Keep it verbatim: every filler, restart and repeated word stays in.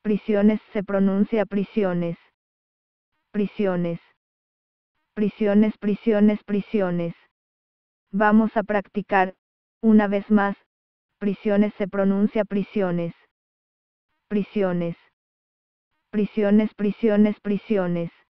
Prisiones se pronuncia prisiones. Prisiones. Prisiones, prisiones, prisiones. Vamos a practicar, una vez más, prisiones se pronuncia prisiones. Prisiones. Prisiones, prisiones, prisiones.